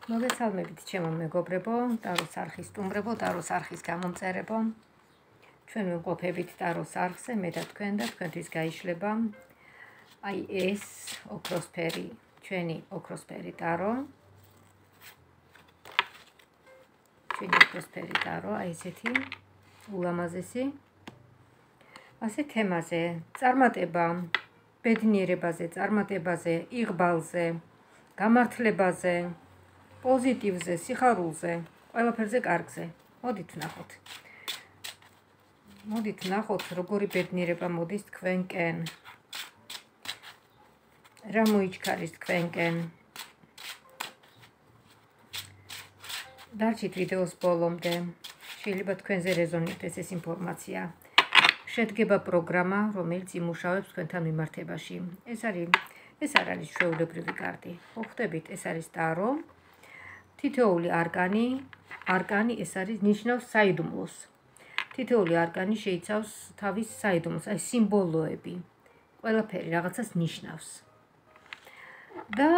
მოგესალმებით ჩემო მეგობრებო, ტაროს არხის სტუმრებო, ტაროს არხის გამომწერებო. ჩვენ ვიმყოფებით ტაროს არხზე, მე და თქვენთვის გაიშლება აი ეს ოქროსფერი, ჩვენი ოქროსფერი ტარო. ჩვენი ოქროსფერი ტარო, აი ესეთი ულამაზესი. ასე თემაზე, წარმატება, ბედნიერებაზე, წარმატებაზე, იღბალზე, გამართლებაზე, პოზიტივზე, სიხარულზე, ყველაფერზე კარგზე. მოდით ვნახოთ. მოდით ვნახოთ, როგორი ბედნიერება მოდის თქვენკენ. რა მოიჩქარის თქვენკენ. დარჩით ვიდეოს ბოლომდე. შეიძლება თქვენზე რეზონირდეს ეს ინფორმაცია. შედგება პროგრამა, რომელიც იმუშავებს თქვენთან მიმართებაში. ეს არ არის ჩვეულებრივი კარტი. ხო ხვდებით, ეს არის ტარო. თითოეული არკანი ეს არის ნიშნავს საიდუმლოს. თითოეული არკანი შეიცავს თავის საიდუმლოს, აი სიმბოლოები. ყველაფერი რაღაცას ნიშნავს. და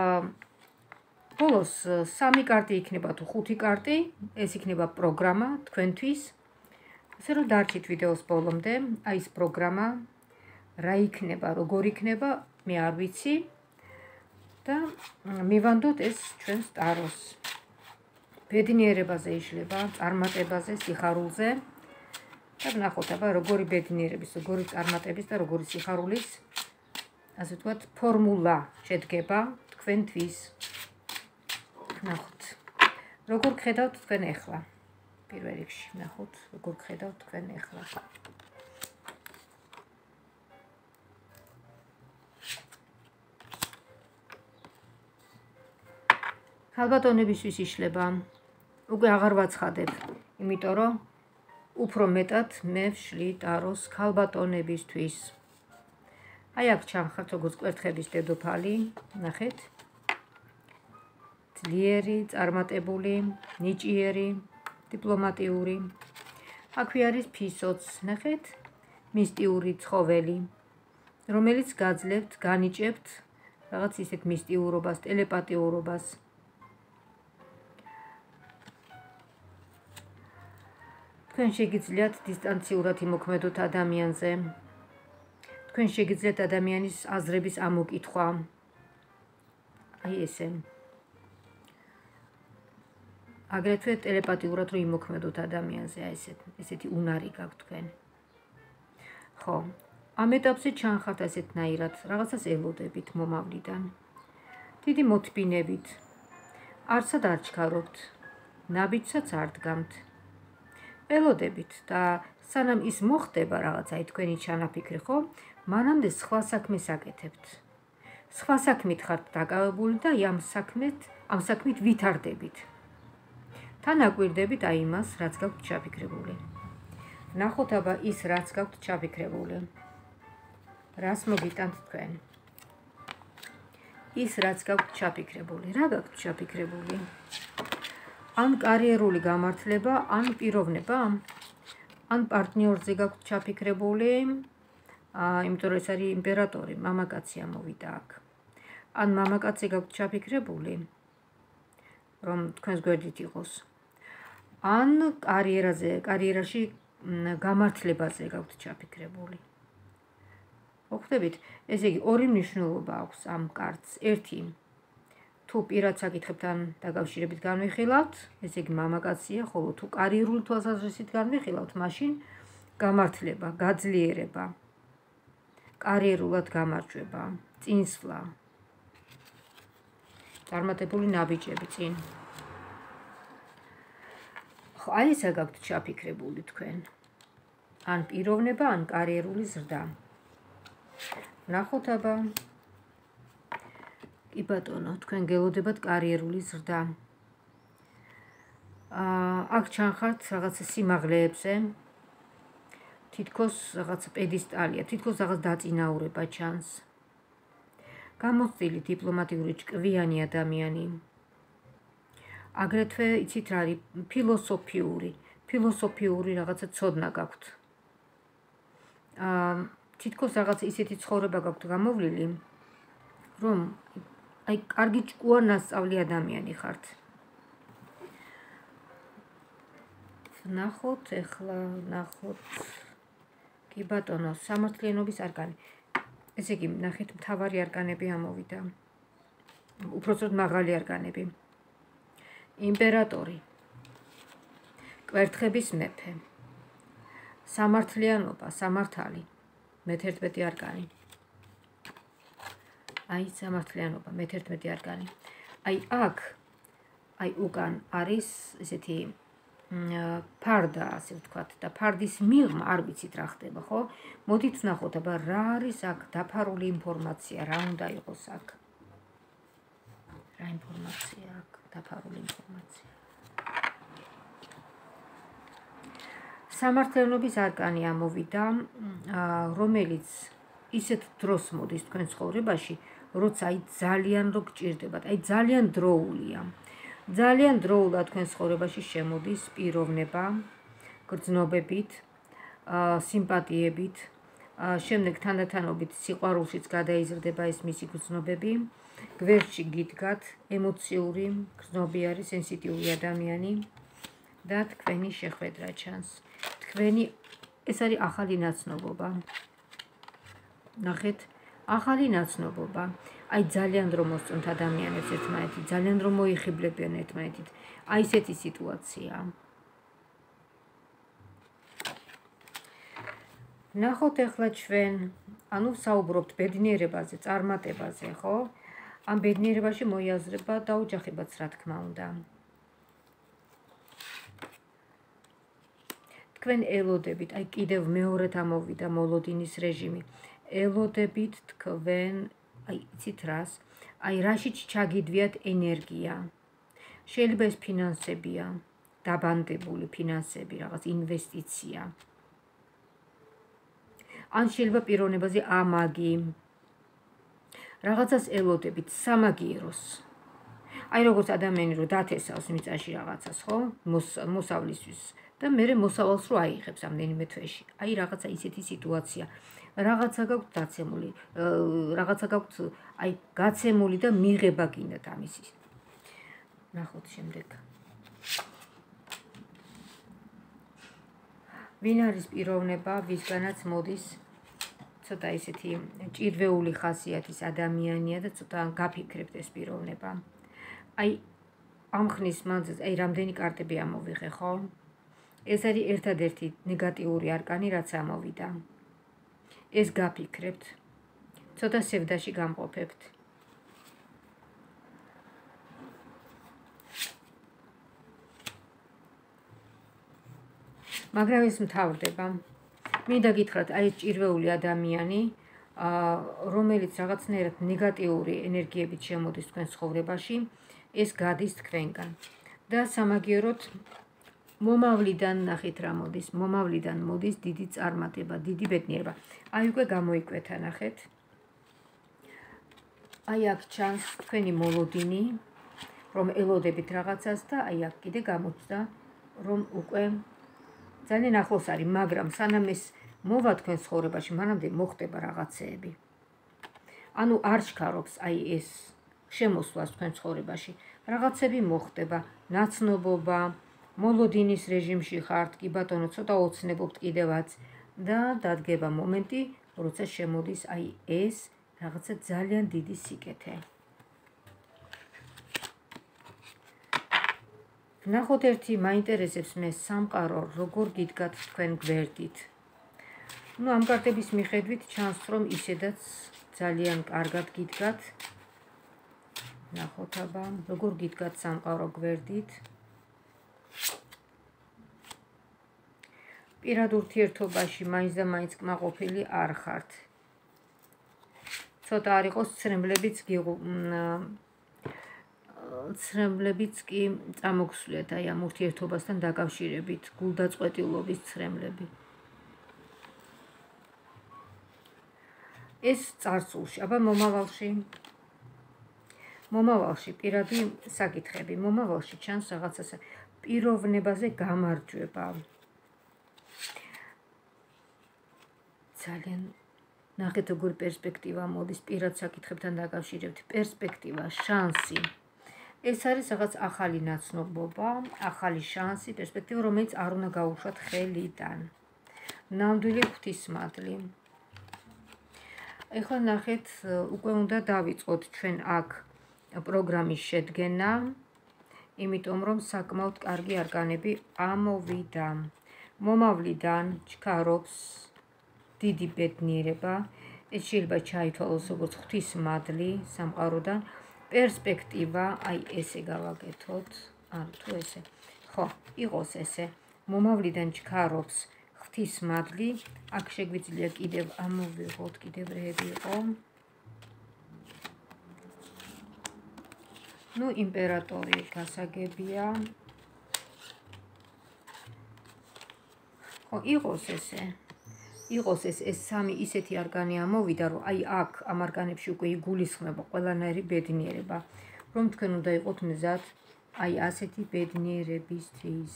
ბოლოს 3 კარტი იქნება თუ 5 კარტი, ეს იქნება პროგრამა თქვენთვის. ასე რომ დარჩით ვიდეოს ბოლომდე, აი ეს პროგრამა რა იქნება, როგორ იქნება, მე არ ვიცი. და მივანდოთ ეს ჩვენს ტაროს. ბედნიერებაზე იშლება, წარმატებაზე, სიხარულზე. და ვნახოთ აბა როგორი ბედნიერების, როგორი წარმატების და როგორი სიხარულის, ასე ვთქვათ, ფორმულა შედგება თქვენთვის. ვნახოთ. როგორ გხედავთ თქვენ ახლა? პირველ რიგში ვნახოთ, როგორ გხედავთ თქვენ ახლა. ქალბატონებისთვის იშლება. უკვე აღარ ვაცხადებ, იმიტომ რომ უფრო მეტად მე ვშლი ტაროს ქალბატონებისთვის. აი აქ ჩანხართ როგორც კვერთხების დედოფალი, ნახეთ. ძლიერი, წარმატებული, ნიჭიერი, დიპლომატიური. აქვე არის ფისოც, ნახეთ, მისტიური ცხოველი, რომელიც გაძლევთ, განიჭებთ რაღაც ისეთ მისტიურობას, ტელეპათიურობას. თქვენ შეგიძლიათ დისტანციურად იმოქმედოთ ადამიანზე. თქვენ შეგიძლიათ ადამიანის აზრების ამოკითხვა. აი ესე. აგრეთვე ტელეპათიურად რომ იმოქმედოთ ადამიანზე, აი ესეთი უნარი გაქვთ თქვენ. ხო, ამ ეტაპზე ჩანხართ ასეთნაირად, რაღაცას ელოდებით მომავლიდან. დიდი მოთბინებით. არცად არ ჩქარობთ, ნაბიჯსაც არ დგამთ. ელოდებით და სანამ ის მოხდება რაღაცა თქვენი ჩანაფიქრი, ხო? მანამდე სხვა საქმეს აკეთებთ. სხვა საქმით ხართ დაკავებული და ამ საქმით ვითარდებით. თან აკვირდებით აი იმას, რაც გაქვთ ჩაფიქრებული. ვნახოთ აბა ის, რაც გაქვთ ჩაფიქრებული. რას მოგიტანთ თქვენ? ის, რაც გაქვთ ჩაფიქრებული. რა გაქვთ ჩაფიქრებული? ან კარიერული გამართლება, ან პიროვნება, ან პარტნიორზე გაქვთ ჩაფიქრებული, იმიტომ რომ ეს არის იმპერატორი, მამაკაცი ამოვიდა აქ. ან მამაკაცი გაქვთ ჩაფიქრებული, რომ თქვენს გვერდით იყოს. ან კარიერაში გამართლებაზე გაქვთ ჩაფიქრებული. ხო ხვდებით, ესე იგი ორი მნიშვნელობა აქვს ამ კარტს. ერთი, თუ პირად საკითხებთან დაკავშირებით განვიხილავთ, ესე იგი მამაკაცია, ხოლო თუ კარიერული თვალსაზრისით განვიხილავთ, მაშინ გამართლება, გაძლიერება, კარიერულად გამარჯვება, წინსვლა, წარმატებული ნაბიჯები წინ. ხო, აი ესა გაქვთ ჩაფიქრებული თქვენ. ან პიროვნება, ან კარიერული ზრდა. ვნახოთ აბა. კი ბატონო, თქვენ გელოდებათ კარიერული ზრდა. აქ ჩანხართ რაღაცა სიმაღლეებზე. თითქოს რაღაცა პედესტალია, თითქოს რაღაც დაწინაურება ჩანს. გამოცდილი დიპლომატიური ჭკვიანი ადამიანი. აგრეთვე იცით რა არის ფილოსოფიური რაღაცა ცოდნა გაქვთ. თითქოს რაღაც ისეთი ცხოვრება გაქვთ გამოვლილი, რომ აი კარგი ჭკუა ნასწავლი ადამიანი ხართ. ნახოთ ეხლა, ნახოთ. კი ბატონო, სამართლიანობის არკანი. ესე იგი, ნახეთ, მთავარი არკანები ამოვიდა. უпростоოდ მაღალი არკანები. იმპერატორი. კვერთხების მეფე. სამართლიანობა, სამართალი. მე-11 არკანი. აი, სამართლიანობა, მე-11 არკანი. აი, აქ, აი, უკან არის ესეთი ფარდა, ასე ვთქვათ, და ფარდის მიღმა არ ვიცით რა ხდება, ხო? მოდით ვნახოთ, აბა რა არის აქ დაფარული ინფორმაცია, რა უნდა იყოს აქ? რა ინფორმაცია აქ, დაფარული ინფორმაცია. სამართლიანობის არკანი ამოვიდა, რომელიც ისეთ დროს მოდის თქვენ ცხოვრებაში, როცა აი ძალიან რო გჭირდებათ, აი ძალიან დროულია. ძალიან დროულად თქვენ ცხოვრებაში შემოდის პიროვნება, გრძნობებით, სიმპათიებით, შემდეგ თანდათანობით სიყვარულშიც გადაიზრდება ეს მისი გრძნობები, გვერდში გიდგათ, ემოციური, გრძნობიარი, სენსიტიური ადამიანი და თქვენი შეხვედრა ჩანს. თქვენი ეს არის ახალი ნაცნობობა. ნახეთ, ახალი ნაცნობობა. აი ძალიან რომ მოსწონთ ადამიანებს ერთმანეთით, ძალიან რომ მოიხიბლებიან ერთმანეთით. აი ესეთი სიტუაცია. ნახოთ ახლა ჩვენ, ანუ საუბრობთ ბედნიერებაზე, წარმატებაზე, ხო? ამ ბედნიერებაში მოიაზრება დაოჯახებაც, რა თქმა უნდა. თქვენ ელოდებით, აი კიდევ მეორედ ამოვიდა მოლოდინის რეჟიმი. ელოდებით თქვენ, აი იცით რას? აი რაშიც ჩაგიდვიათ ენერგია. შეიძლება ეს ფინანსებია, დაბანდებული ფინანსები, რაღაც ინვესტიცია. ან შეიძლება პიროვნებაზე ამაგი. რაღაცას ელოდებით, სამაგიეროს. აი როგორც ადამიანი რო დათესავს მიწაში რაღაცას, ხო? მოსავლისთვის და მერე მოსავალს რო აიღებს ამდენიმე თვეში. აი რაღაცა ისეთი სიტუაცია. რაღაცა გაქვთ დაცემული, რაღაცა გაქვთ აი გაცემული და მიღება გინდათ ამის. ნახოთ შემდეგ. ვინ არის პიროვნება, ვისგანაც მოდის ცოტა ისეთი ჭირვეული ხასიათის ადამიანია და ცოტა გაფიქრებთ ეს პიროვნება. აი ამ ხნის მანძილზე, აი რამდენი კარტები ამოვიღე, ხო? ეს არის ერთადერთი ნეგატიური არკანი, რაც ამოვიდა. ეს გაფიქრებთ, ცოტა სევდაში გამყოფებთ. მაგრამ ეს მთავრდება. მინდა გითხრათ, აი ეს ჭირვეული ადამიანი, რომელიც რაღაცნაირად ნეგატიური ენერგიებით შემოდის თქვენ ცხოვრებაში, ეს გადის თქვენგან. და სამაგიეროდ მომავლიდან ნახეთ რა მოდის, მომავლიდან მოდის დიდი წარმატება, დიდი ბედნიერება. აი უკვე გამოიკვეთა, ნახეთ. აი აქ ჩანს თქვენი მოლოდინი, რომ ელოდებით რაღაცას და აი აქ კიდე გამოჩნდა, რომ უკვე ძალიან ახლოს არის, მაგრამ სანამ ეს მოვა თქვენ ცხოვრებაში, მანამდე მოხდება რაღაცეები. ანუ არ შქარობს აი ეს შემოსვლას თქვენ ცხოვრებაში. რაღაცები მოხდება, ნაცნობობა, მოლოდინის რეჟიმში ხართ, კი ბატონო, ცოტა ოცნებობთ კიდევაც და დადგება მომენტი, როცა შემოდის აი ეს რაღაცა ძალიან დიდი სიკეთე. ვნახოთ ერთი მაინტერესებს მე სამყარო, როგორ გიდგათ თქვენ გვერდით. ნუ ამ კარტების მიხედვით ჩანს, რომ ისედაც ძალიან კარგად გიდგათ. ნახოთ აბა, როგორ გიდგათ სამყარო გვერდით. პირად ურთიერთობაში მაინც და მაინც კმაყოფილი არ ხართ. ცოტა არ იყოს ცრემლებიც კი წამოგსვლეთ აი ამ ურთიერთობასთან დაკავშირებით, გულდაწყვეტილობის ცრემლები. ეს წარსულში, აბა მომავალში პირადი საკითხები, მომავალში ჩანს რაღაცა პიროვნებაზე გამარჯვება. ძალიან ნახეთ როგორი პერსპექტივა მოდის პირად საკითხებთან დაკავშირებით, პერსპექტივა, შანსი. ეს არის რაღაც ახალი ნაცნობობა, ახალი შანსი, პერსპექტივა, რომელიც არ უნდა გაუშვათ ხელიდან. ნამდვილი ღვთისმადლი. ეხლა ნახეთ, უკვე უნდა დავიწყოთ ჩვენ აქ პროგრამის შედგენა, იმიტომ რომ საკმაოდ კარგი არკანები ამოვიდა. მომავლიდან ჩქარობს დიდი ბედნიერება, ეს შეიძლება ჩაითვალოს როგორც ღვთისმადლი სამყაროდან, პერსპექტივა, აი ესე გავაკეთოთ, ან თუ ესე. ხო, იყოს ესე. მომავლიდან ჩქარობს ღვთისმადლი, აქ შეგვიძლია კიდევ ამოვიღოთ, კიდევ რეები იყო. ნუ იმპერატორი გასაგებია. ხო, იყოს ესე. იყოს ეს სამი ისეთი არკანი ამოვიდა, რომ აი აქ ამ არკანებში უკვე იგულისხმება ყველანაირი ბედნიერება, რომ თქვენ უნდა იყოთ მზად აი ასეთი ბედნიერებისთვის.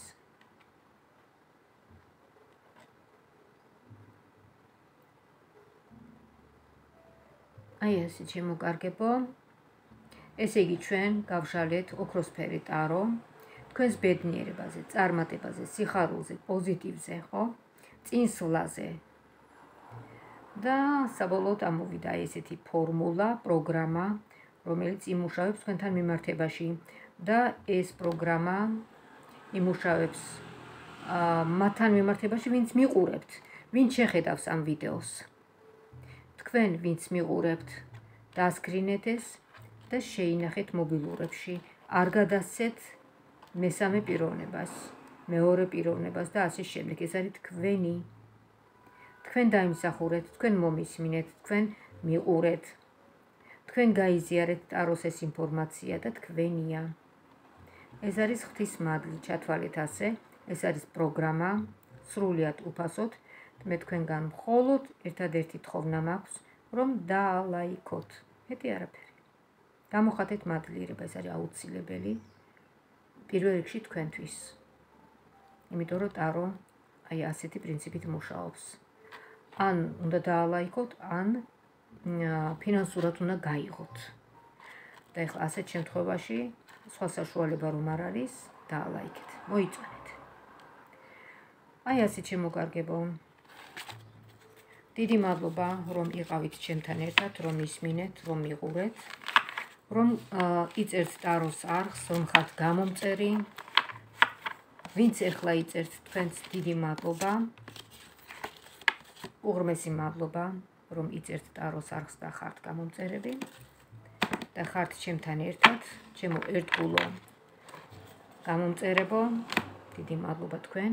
აი ასე შემოგარგებო. ესე იგი ჩვენ გავშალეთ ოქროსფერი ტარო, თქვენს ბედნიერებაზე, წარმატებაზე, სიხარულზე, პოზიტივზე, ხო? წინსვლაზე. და საბოლოოდ ამოვიდა ესეთი ფორმულა, პროგრამა, რომელიც იმუშავებს თქვენთან მიმართებაში და ეს პროგრამა იმუშავებს მათთან მიმართებაში, ვინც მიყურებთ, ვინც შეხედავს ამ ვიდეოს. თქვენ ვინც მიყურებთ, დასკრინეთ ეს და შეინახეთ მობილურებში, არ გადასცეთ მესამე პიროვნებას, მეორე პიროვნებას და ასე შემდეგ. ეს არის თქვენი. თქვენ დაიმსახურეთ, თქვენ მომისმინეთ, თქვენ მიყურეთ, თქვენ გაიზიარეთ ტაროს ეს ინფორმაცია და თქვენია. ეს არის ღვთისმადლი, ჩათვალეთ ასე, ეს არის პროგრამა, სრულიად უფასოდ, მე თქვენგან მხოლოდ ერთადერთი თხოვნა მაქვს, რომ დაალაიქოთ. მეტი არაფერი. გამოხატეთ მადლიერება, ეს არის აუცილებელი პირველ რიგში თქვენთვის. იმიტომ რომ ტარო აი ასეთი პრინციპით მუშაობს. ან უნდა დაალაიქოთ, ან ფინანსურად უნდა გაიღოთ. და ეხლა ასეთ შემთხვევაში სხვა საშუალება რომ არ არის, დაალაიქეთ. მოიწონეთ. აი ასეთ შემოგარგებო. დიდი მადლობა, რომ იყავით ჩემთან ერთად, რომ ისმინეთ, რომ მიყურეთ, რომ იწერთ ტაროს არხს, რომ ხართ გამომწერი. ვინც ეხლა იწერთ, თქვენს დიდი მადლობა. უღრმესი მადლობა, რომ იწერთ ტაროს არხს და ხართ გამომწერები. და ხართ ჩემთან ერთად, ჩემო ერთგულო გამომწერებო. დიდი მადლობა თქვენ.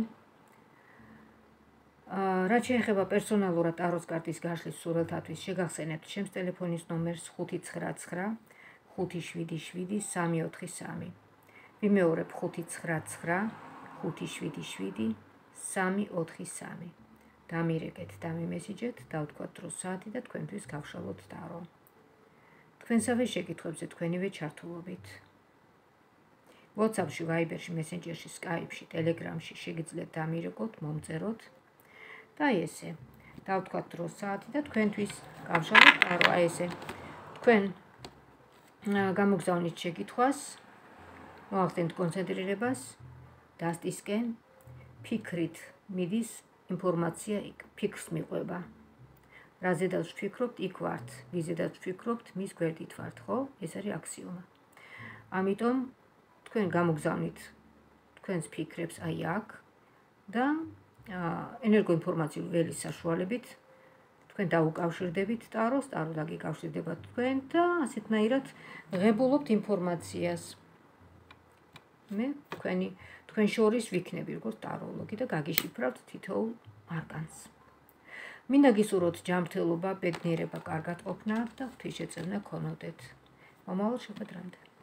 რაც შეეხება პერსონალურად ტაროს კარტის გაშლის სურათათვის, შეგახსენებთ ჩემს ტელეფონის ნომერს 599 577 343. ვიმეორებ 599 577 343. დამირეკეთ, დამიმესიჯეთ, დავთქვათ დრო საათი და თქვენთვის გავშალოთ ტარო. თქვენსავე შეკითხვებზე თქვენივე ჩართულობით. WhatsApp-ში, Viber-ში, Messenger-ში, Skype-ში, Telegram-ში შეგიძლიათ დამირეკოთ, მომწეროთ. და აი ესე, დავთქვათ დრო საათი და თქვენთვის გავშალოთ ტარო. აი ესე, თქვენ გამოგზავნით შეკითხვას, მოახდენთ კონცენტრირებას, დასტისკენ, ფიქრით მიდის ინფორმაცია იქ, ფიქრს მიყვება. რაზედაც ვფიქრობთ, იქ ვართ, ვიზედაც ვფიქრობთ, მის გვერდით ვართ, ხო? ეს არის აქსიომა. ამიტომ თქვენ გამოგზავნით თქვენს ფიქრებს აი აქ და ენერგოინფორმაციული ველის საშუალებით თქვენ დაუკავშირდებით ტაროს, ტარო დაგიკავშირდება თქვენ და ასეთნაირად ღებულობთ ინფორმაციას. მე თქვენ შორის ვიქნები როგორც ტაროლოგი და გაგიშიფრავთ თითოეულ არკანს. მინდა გისურვოთ ჯანმრთელობა, ბედნიერება, კარგად ყოფნა და ღვთისშეწევნა გქონოდეთ. მომავალ შეხვედრამდე.